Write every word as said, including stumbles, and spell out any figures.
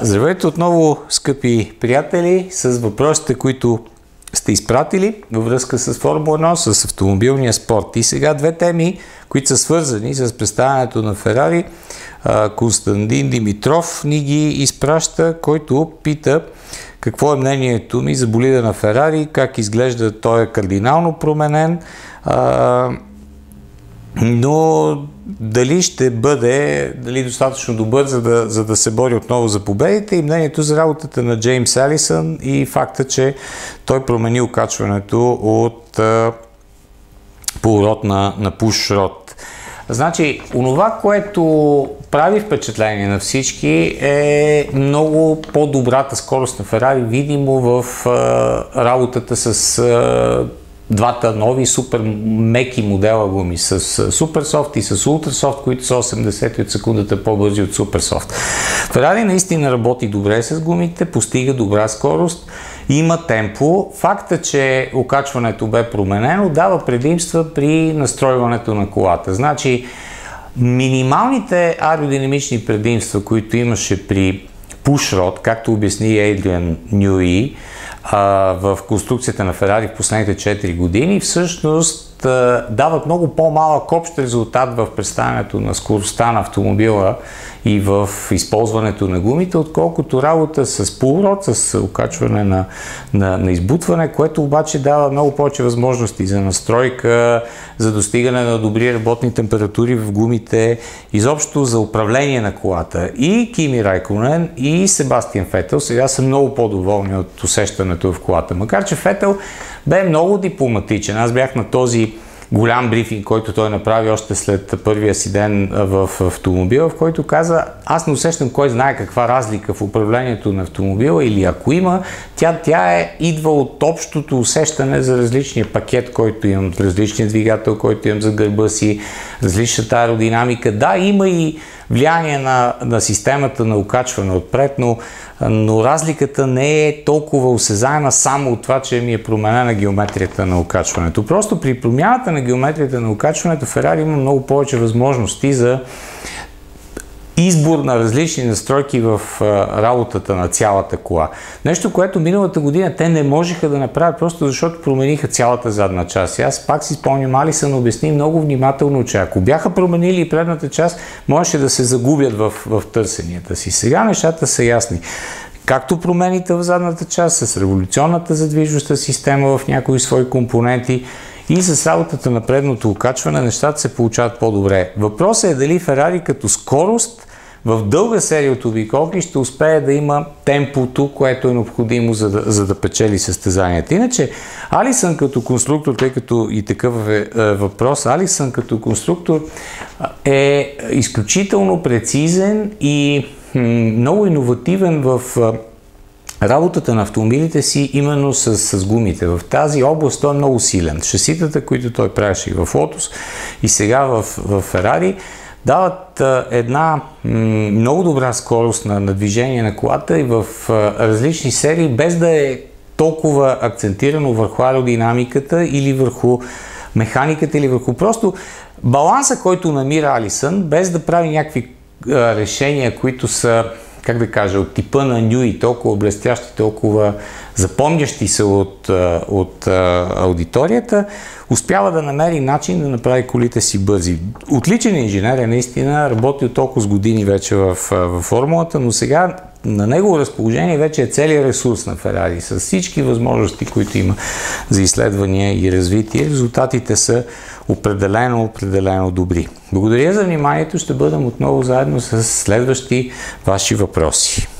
Здравейте отново, скъпи приятели, с въпросите, които сте изпратили във връзка с Формула едно, с автомобилния спорт. И сега две теми, които са свързани с представянето на Ферари. Константин Димитров ни ги изпраща, който пита какво е мнението ми за болида на Ферари, как изглежда, той е кардинално променен, но дали ще бъде дали достатъчно добър, за да, за да се бори отново за победите, и мнението за работата на Джеймс Алисън и факта, че той промени окачването от а, полурод на, на пушрод. Значи, онова, което прави впечатление на всички, е много по-добрата скорост на Ферари, видимо в а, работата с а, двата нови супер меки модела гуми, с Суперсофт и с Ултрасофт, които са осемдесет от секундата по-бързи от Суперсофт. Ферари наистина работи добре с гумите, постига добра скорост, има темпо. Факта, че окачването бе променено, дава предимства при настройването на колата. Значи, минималните аеродинамични предимства, които имаше при пушрод, както обясни Ейдриан Нюи, в конструкцията на Ферари в последните четири години, всъщност дават много по-малък общ резултат в представянето на скоростта на автомобила и в използването на гумите, отколкото работа с пулрод, с окачване на, на, на избутване, което обаче дава много повече възможности за настройка, за достигане на добри работни температури в гумите, изобщо за управление на колата. И Кими Райконен, и Себастиан Фетел сега са много по-доволни от усещането в колата. Макар че Фетел бе много дипломатичен. Аз бях на този голям брифинг, който той направи още след първия си ден в автомобила, в който каза: аз не усещам кой знае каква разлика в управлението на автомобила, или ако има, тя, тя е, идва от общото усещане за различния пакет, който имам, различния двигател, който имам за гърба си, различната аеродинамика. Да, има и влияние на, на системата на окачване отпред, но, но разликата не е толкова осезаема само от това, че ми е променена геометрията на окачването. Просто при промяната на геометрията на окачването Ферари има много повече възможности за избор на различни настройки в работата на цялата кола. Нещо, което миналата година те не можеха да направят, просто защото промениха цялата задна част. И аз пак си спомням, Алисън обясни много внимателно, че ако бяха променили и предната част, можеше да се загубят в, в търсенията си. Сега нещата са ясни. Както промените в задната част, с революционната задвижваща система в някои свои компоненти, и с работата на предното окачване нещата се получават по-добре. Въпросът е дали Ферари като скорост в дълга серия от обиколки ще успее да има темпото, което е необходимо, за да, за да печели състезанията. Иначе Алисън като конструктор, тъй като и такъв е, е въпрос, Алисън като конструктор е изключително прецизен и м, много иновативен в работата на автомобилите си, именно с, с гумите. В тази област той е много силен. Шаситата, които той правеше и в Lotus, и сега в, в Ferrari, дават а, една м, много добра скорост на, на движение на колата и в а, различни серии, без да е толкова акцентирано върху аеродинамиката или върху механиката, или върху просто баланса, който намира Алисън, без да прави някакви а, решения, които са, как да кажа, от типа на Нюи, толкова блестящи, толкова запомнящи се от, от а, аудиторията, успява да намери начин да направи колите си бързи. Отличен инженер е, наистина, работил толкова с години вече в, в формулата, но сега на негово разположение вече е целият ресурс на Ферари, с всички възможности, които има за изследвания и развитие. Резултатите са определено, определено добри. Благодаря за вниманието. Ще бъдем отново заедно с следващи ваши въпроси.